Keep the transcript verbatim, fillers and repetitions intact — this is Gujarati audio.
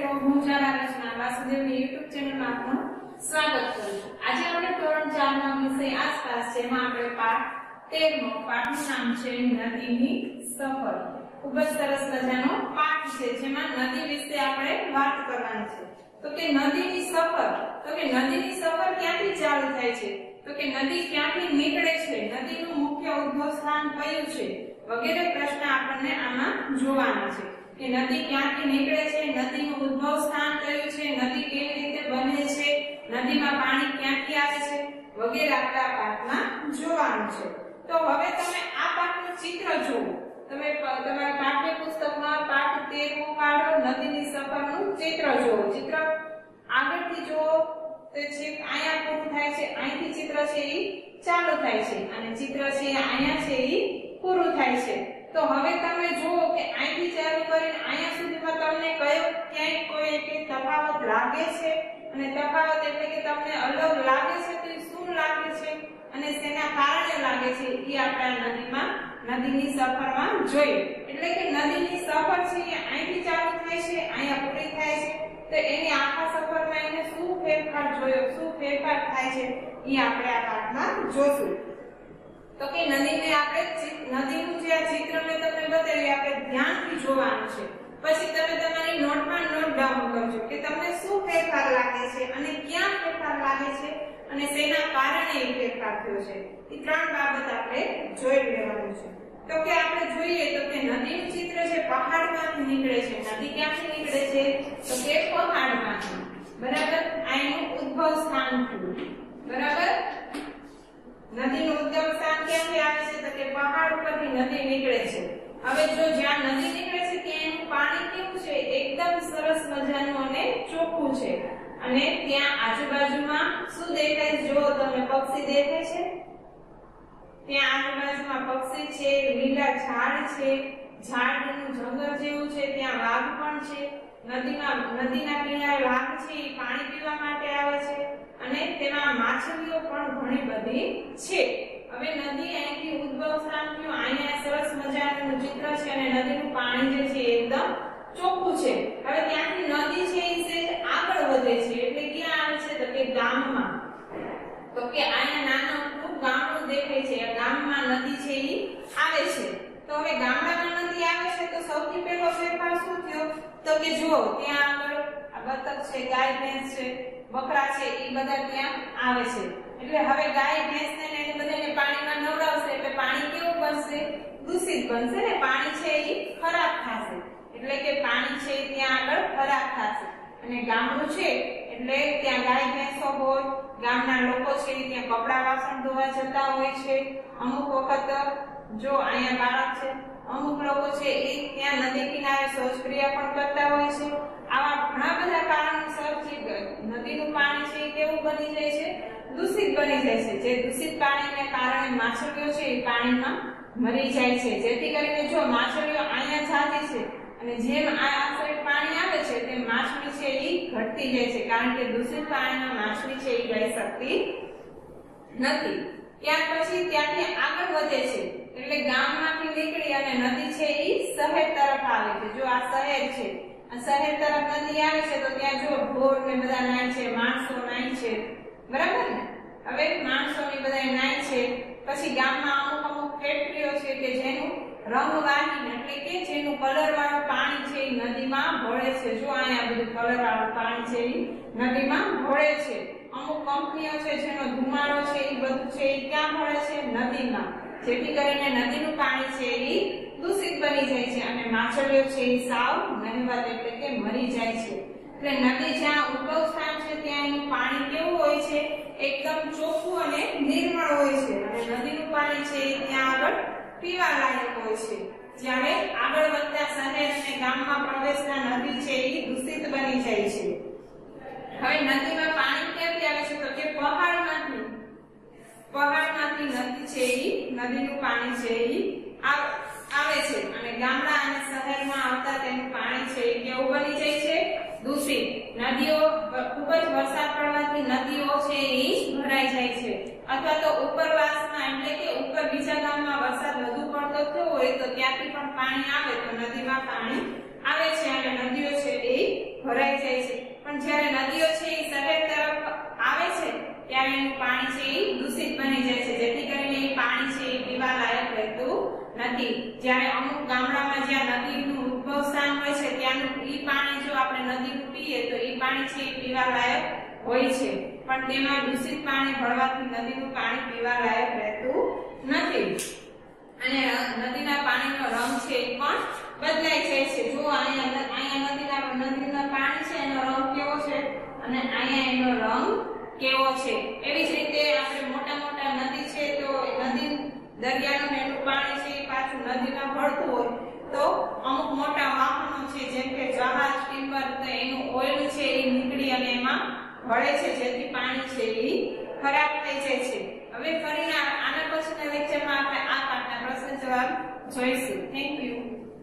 મિત્રો, હું જાણા રચના વાસુદેવની યુટ્યુબ ચેનલમાં આપનું સ્વાગત કરું છું। આજે આપણે ધોરણ ચાર નો વિષય આસપાસ છે, એમાં આપણે પાઠ તેર નો પાઠનું નામ છે નદીની સફર। ખૂબ જ સરસ મજાનો પાઠ છે, જેમાં નદી વિશે આપણે વાત કરવાની છે। તો કે નદીની સફર, તો કે નદીની સફર ક્યાંથી ચાલુ થાય છે, તો કે નદી ક્યાંથી નીકળે છે, નદીનું મુખ્ય ઉદ્ભવ સ્થાન કયું છે, વગેરે પ્રશ્ન આપણને આમાં જોવાના છે કે નદી ક્યાંથી નીકળે છે, નદીનું ઉદ્ભવ સ્થાન કયું છે, નદી કેવી રીતે બને છે, નદીમાં પાણી ક્યાંથી આવે છે, વગેરે આપણે આ પાઠમાં જોવાનું છે। તો હવે તમે આ પાઠનું ચિત્ર જુઓ। તમે તમારા પાઠ્યપુસ્તકમાં પાઠ તેર મો કાઢો, નદીની સફરનું ચિત્ર જુઓ। ચિત્ર આગળથી જુઓ તો છેક અહીંયા પૂરું થાય છે, અહીંથી ચિત્ર છે એ ચાલુ થાય છે અને ચિત્ર છે અહીંયા છે એ પૂરું થાય છે। તો હવે તમે જુઓ કે અહીંથી ચાલુ કરીને અહીંયા સુધીમાં તમને કયો ક્યાંય કોઈ એક તફાવત લાગે છે, અને તફાવત એટલે કે તમને અલગ લાગે છે તો શું લાગે છે અને શેના કારણે લાગે છે એ આપણે નદીમાં નદીની સફરમાં જોઈએ। એટલે કે નદીની સફર છે એ અહીંથી ચાલુ થાય છે, અહીંયા પૂરી થાય છે, તો એની આખા સફરમાં એને શું ફેરફાર જોયો, શું ફેરફાર થાય છે એ આપણે આ પાઠમાં જોશું। તો કે નદીને આપણે નદીનું જે આ ચિત્ર મેં તમને બતાવ્યું આપણે ધ્યાનથી જોવાનું છે। પછી તમે તમારી નોટમાં નોટ ડાઉન કરજો કે તમને શું ફેરફાર લાગે છે અને ક્યાં ફેરફાર લાગે છે અને શેના કારણે એ ફેરફાર થયો છે, એ ત્રણ બાબત આપણે જોઈ લેવાનું છે। તો કે આપણે જોઈએ તો કે નદીનું ચિત્ર છે પહાડમાંથી નીકળે છે। નદી ક્યાંથી નીકળે છે, તો કે પહાડમાંથી, બરાબર। આ એનું ઉદ્ભવ સ્થાન થયું, બરાબર। નદીનું ઉદ્ગમ સ્થાન ક્યાંથી આવે છે, તો કે પહાડ ઉપરથી નદી નીકળે છે। હવે જો જ્યાં નદી નીકળે છે ત્યાં એનું પાણી કેવું છે, એકદમ સરસ મજાનું અને ચોખ્ખું છે, અને ત્યાં આજુબાજુમાં શું દેખાય છે, જો તમને પક્ષી દેખાય છે, ત્યાં આજુબાજુમાં પક્ષી છે, લીલા ઝાડ છે, ઝાડનું જંગલ જેવું છે, ત્યાં વાઘ પણ છે, નદીમાં નદીના કિનારે વાઘ છે એ પાણી પીવા માટે આવે છે, અને તેમાં માછલીઓ પણ ઘણી બધી છે। હવે નદી અહીંથી ઉદ્ભવ સ્થાન થયું, અહીંયા સરસ મજાનું ચિત્ર છે અને નદીનું પાણી જે છે એકદમ ચોખ્ખું છે। હવે ત્યાંથી નદી છે એ છે આગળ વધે છે, એટલે ક્યાં આવે છે, તો કે ગામમાં। તો કે અહીંયા નાનું અમથું ગામડું દેખાય છે, આ ગામમાં નદી છે એ આવે છે। તો હવે ગામડામાં નદી આવે છે તો સૌથી પહેલો ફેરફાર શું થયો, તો કે જુઓ ત્યાં આગળ આ બતક છે, ગાય ભેંસ છે, બકરા છે, એ બધા ત્યાં આવે છે। એટલે હવે ગાય ભેંસ ને એને બધાને પાણીમાં નવડાવશે એટલે પાણી કેવું બનશે, દૂષિત બનશે ને, પાણી છે એ ખરાબ થશે, એટલે કે પાણી છે ત્યાં આગળ ખરાબ થશે। અને ગામડું છે એટલે ત્યાં ગાય ભેંસો હોય, ગામના લોકો છે ત્યાં કપડા વાસણ ધોવા જતા હોય છે, અમુક વખત જો અહીંયા બાળક છે, અમુક લોકો છે એ ત્યાં નદી કિનારે શૌચક્રિયા પણ કરતા હોય છે। આવા ઘણા બધા કારણોસર જે નદીનું પાણી છે એ કેવું બની જાય છે, દૂષિત બની જાય છે। જે દૂષિત પાણીને કારણે માછલીઓ છે એ પાણીમાં મરી જાય છે, જેથી કરીને જો માછલીઓ અહીંયા જાતી છે અને જેમ આ સાઈડ પાણી આવે છે તેમ માછલી છે એ ઘટતી જાય છે, કારણ કે દૂષિત પાણીમાં માછલી છે એ રહી શકતી નથી। ત્યાર પછી ત્યાંથી આગળ વધે છે, એટલે ગામમાંથી નીકળી અને નદી છે એ શહેર તરફ આવે છે। જો આ શહેર છે, આ શહેર તરફ નદી આવે છે તો ત્યાં જો ઢોર ને બધા નાય છે, માણસો નાય છે, બરાબર ને। હવે માણસોની બધા નાય છે, પછી ગામમાં અમુક અમુક ફેક્ટરીઓ છે કે જેનું રંગવાહીન એટલે કે જેનું કલર વાળું પાણી છે એ નદીમાં ભળે છે। જો અહીંયા બધું કલર વાળું પાણી છે એ નદીમાં ભળે છે। અમુક કંપનીઓ છે જેનો ધુમાડો છે એ બધું છે એ ક્યાં ભળે છે, નદીમાં, જેથી કરીને નદીનું પાણી છે એ દૂષિત બની જાય છે અને માછલીઓ છે એ સાવ નહિવત એટલે કે મરી જાય છે। એટલે નદી જ્યાં ઉદ્ભવ સ્થાન છે ત્યાં એનું પાણી કેવું હોય છે, એકદમ ચોખ્ખું અને નિર્મળ હોય છે, અને નદીનું પાણી છે એ ત્યાં આગળ પીવા લાયક હોય છે। જ્યારે આગળ વધતા શહેર અને ગામમાં પ્રવેશતા નદી છે એ દૂષિત બની જાય છે। હવે નદીમાં પાણી ક્યાંથી આવે છે, તો કે પહાડમાંથી, પહાડમાંથી નદી છે એ નદીનું પાણી છે એ આવે છે, અને ગામડા અને શહેરમાં આવતા તેનું પાણી છે એ કેવું બની જાય છે, દૂષિત। નદીઓ ખૂબ જ વરસાદ પડવાથી નદીઓ છે એ ભરાઈ જાય છે, અથવા તો ઉપરવાસમાં એટલે કે ઉપર બીજા ગામમાં વરસાદ વધુ પડતો થયો હોય તો ત્યાંથી પણ પાણી આવે તો નદીમાં પાણી આવે છે અને નદીઓ છે એ ભરાઈ જાય છે, પણ જ્યારે નદીઓ છે એ શહેર તરફ આવે છે ત્યારે એનું પાણી છે એ દૂષિત બની જાય છે, જેથી કરીને એ પાણી છે એ પીવા લાયક રહેતું નથી. જ્યારે અમુક ગામડામાં જ્યાં નદીનું ઉદ્ભવ સ્થાન હોય છે ત્યાંનું એ પાણી જો આપણે નદીનું પીએ તો એ પાણી છે એ પીવા લાયક હોય છે, પણ તેમાં દૂષિત પાણી ભળવાથી નદીનું પાણી પીવા લાયક રહેતું નથી. અને નદીના પાણીનો રંગ છે એ પણ બદલાઈ જાય છે. જો અહીંયા અહીંયા નદીના નદીના પાણી છે એનો રંગ કેવો છે અને અહીંયા એનો રંગ કેવો છે. એવી જ રીતે આપણે મોટા મોટા નદી છે તો નદી દરિયાનું એનું પાણી છે એ પાછું નદીમાં ભળતું હોય તો અમુક મોટા વાહનો છે જેમ કે જહાજ, ટીમ્બર, તો એનું ઓઇલ છે એ નીકળી અને એમાં ભળે છે, જેથી પાણી છે એ ખરાબ થઈ જાય છે. હવે ફરી આના પછીના લેક્ચરમાં આપણે આ પાઠના પ્રશ્ન જવાબ જોઈશું. Thank you.